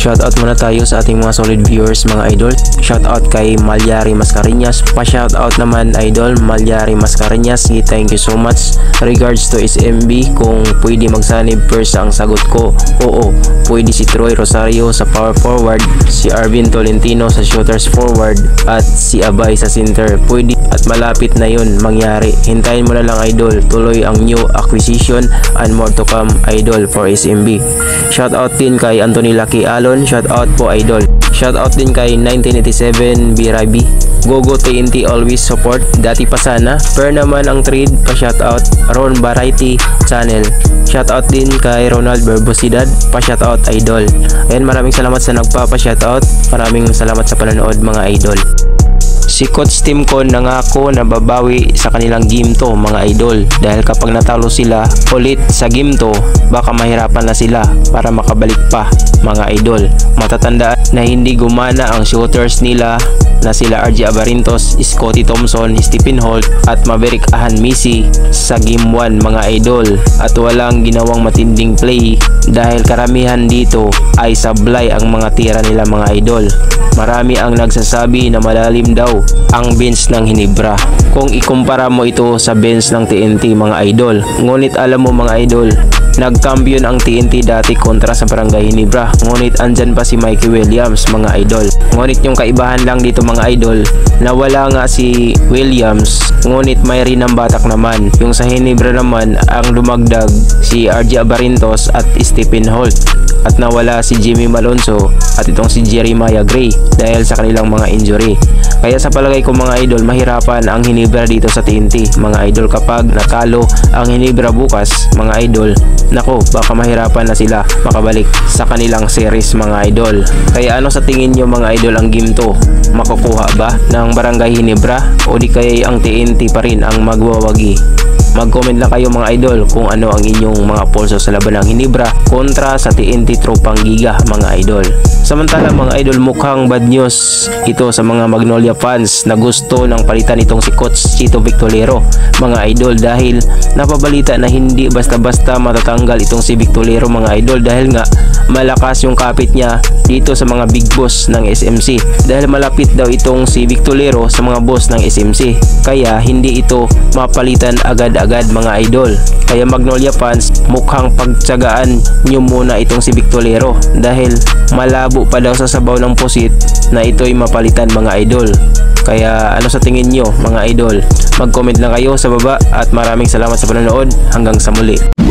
Shoutout muna tayo sa ating mga solid viewers mga idol. Shoutout kay Malyari Mascareñas. Pa-shoutout naman idol Malyari Mascareñas. Thank you so much. Regards to SMB, kung pwede magsanib first ang sagot ko. Oo, pwede si Troy Rosario sa power forward, si Arvin Tolentino sa shooters forward, at si Abay sa center. Pwede at malapit na yun mangyari. Hintayin mo na lang idol. Tuloy ang new acquisition and more to come idol for SMB. Shoutout din kay Anthony Lucky Alon. Shoutout po idol. Shoutout din kay 1987 BRB. Gogo TNT always support. Dati pa sana. Per naman ang trade pa shoutout. Ron Variety Channel. Shoutout din kay Ronald Berbosidad. Pa shoutout idol. Ayan, maraming salamat sa nagpapa shoutout. Maraming salamat sa panonood mga idol. Si Coach Timcon nangako na babawi sa kanilang game to mga idol, dahil kapag natalo sila ulit sa game to, baka mahirapan na sila para makabalik pa mga idol. Matatandaan na hindi gumana ang shooters nila na sila RJ Abarintos, Scotty Thompson, Stephen Holt at Maverick Ahanmisi sa game 1 mga idol, at walang ginawang matinding play dahil karamihan dito ay sablay ang mga tira nila mga idol. Marami ang nagsasabi na malalim daw ang bench ng Hinebra kung ikumpara mo ito sa bench ng TNT mga idol. Ngunit alam mo mga idol, nag-champion ang TNT dati kontra sa Barangay Hinebra, ngunit andyan pa si Mikey Williams mga idol. Ngunit yung kaibahan lang dito mga idol, na wala nga si Williams, ngunit may rin ang batak naman. Yung sa Hinebra naman, ang lumagdag si RJ Abarintos at Stephen Holt, at nawala si Jimmy Malonzo at itong si Jeremiah Gray dahil sa kanilang mga injury. Kaya sa palagay ko mga idol, mahirapan ang Hinebra dito sa TNT mga idol. Kapag natalo ang Hinebra bukas mga idol, nako, baka mahirapan na sila makabalik sa kanilang series mga idol. Kaya ano sa tingin nyo mga idol, ang game to makukuha ba ng Barangay Hinebra o di kaya ang TNT pa rin ang magwawagi? Mag-comment lang kayo mga idol kung ano ang inyong mga pulso sa laban ng Hinebra kontra sa TNT Tropang Giga mga idol. Samantala mga idol, mukhang bad news ito sa mga Magnolia fans na gusto ng palitan itong si Coach Chito Victolero mga idol, dahil napabalita na hindi basta-basta matatanggal itong si Victolero mga idol, dahil nga malakas yung kapit niya dito sa mga big boss ng SMC, dahil malapit daw itong si Victolero sa mga boss ng SMC, kaya hindi ito mapalitan agad-agad mga idol. Kaya Magnolia fans, mukhang pagtsagaan nyo muna itong si Victolero, dahil malabo pa daw sa sabaw ng pusit na ito'y mapalitan mga idol. Kaya ano sa tingin nyo mga idol? Mag-comment lang kayo sa baba, at maraming salamat sa panonood. Hanggang sa muli.